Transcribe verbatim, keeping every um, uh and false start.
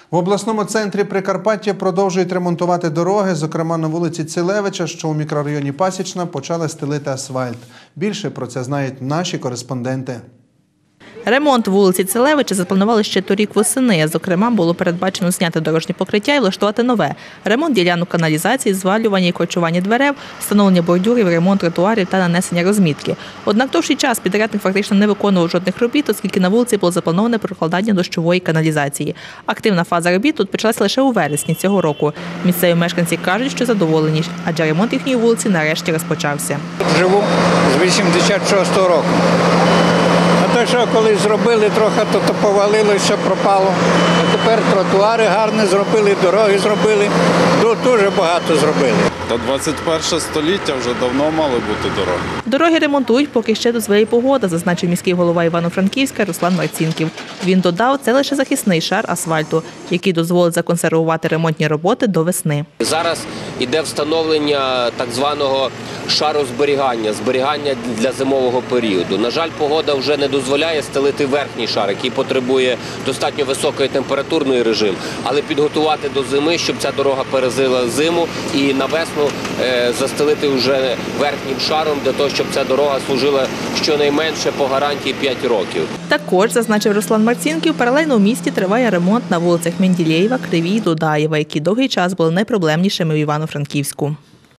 В обласному центрі Прикарпаття продовжують ремонтувати дороги. Зокрема, на вулиці Цилевича, що у мікрорайоні Пасічна, почали стелити асфальт. Більше про це знають наші кореспонденти. Ремонт вулиці Цилевича запланували ще торік восени. Зокрема, було передбачено зняти дорожнє покриття і влаштувати нове. Ремонт ділянок каналізації, звалювання і корчування дверев, встановлення бордюрів, ремонт тротуарів та нанесення розмітки. Однак довший час підрядник фактично не виконував жодних робіт, оскільки на вулиці було заплановане прокладання дощової каналізації. Активна фаза робіт тут почалася лише у вересні цього року. Місцеві мешканці кажуть, що задоволені, адже ремонт їхньої вулиці нарешті розпочався. Живу з вісімдесят шостого року. А те, що коли зробили, трохи то, то повалилося, все пропало. А тепер тротуари гарні зробили, дороги зробили, дуже багато зробили. Та двадцять перше століття вже давно мали бути дороги. Дороги ремонтують, поки ще дозволяє погода, зазначив міський голова Івано-Франківська Руслан Марцінків. Він додав, це лише захисний шар асфальту, який дозволить законсервувати ремонтні роботи до весни. Зараз іде встановлення так званого шару зберігання, зберігання для зимового періоду. На жаль, погода вже не дозволяє стелити верхній шар, який потребує достатньо високої температурної режим, але підготувати до зими, щоб ця дорога пережила зиму і на весну застелити вже верхнім шаром, для того, щоб ця дорога служила щонайменше по гарантії п'ять років. Також, зазначив Руслан Марцінків, паралельно у місті триває ремонт на вулицях Менділєєва, Кривій, Дудаєва, які довгий час були найпроблемнішими в Івано-Франківську.